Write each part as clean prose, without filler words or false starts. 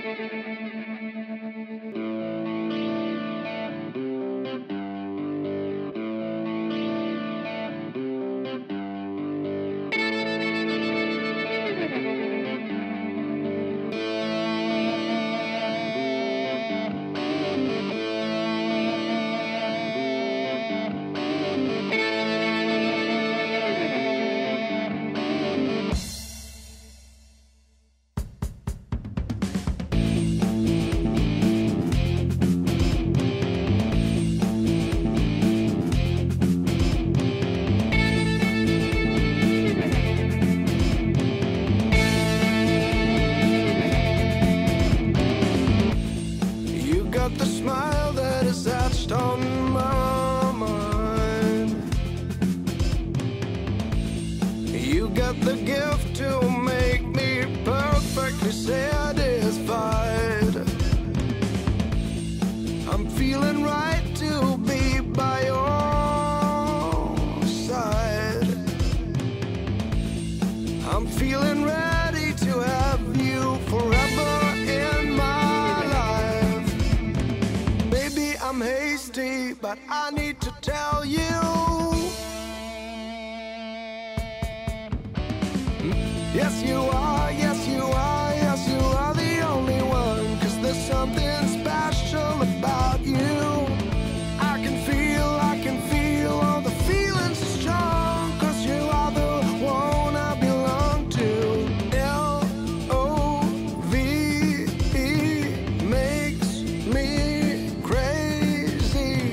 The smile that is etched on my mind. You got the gift to make me perfectly satisfied. I'm feeling right to be by your side. I'm feeling ready to have you forever in my life. I'm hasty, but I need to tell you. Yes, you are, yes, you are, yes, you are the only one. 'Cause there's something special about you. I can feel all the feelings are strong. 'Cause you are the one I belong to. L-O-V-E makes me crazy.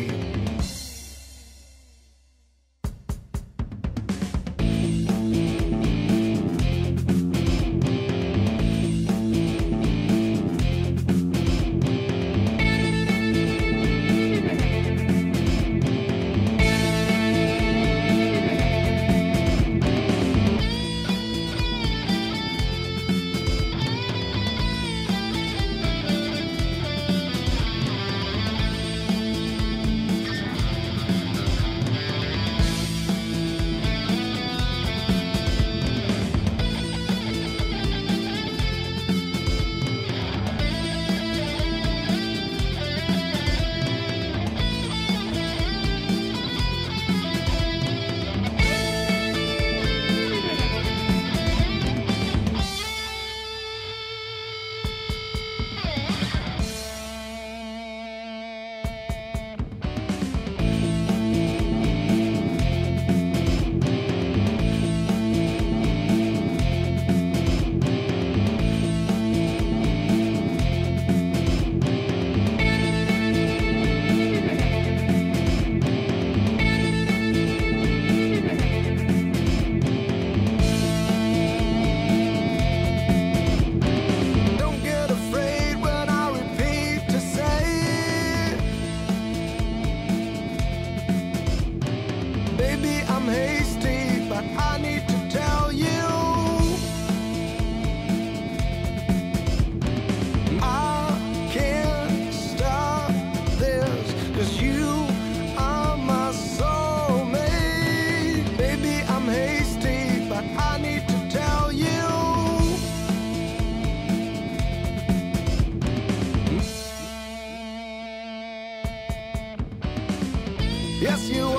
I'm hasty, but I need to tell you. I can't stop this, 'cause you are my soulmate. Baby, I'm hasty, but I need to tell you. Yes, you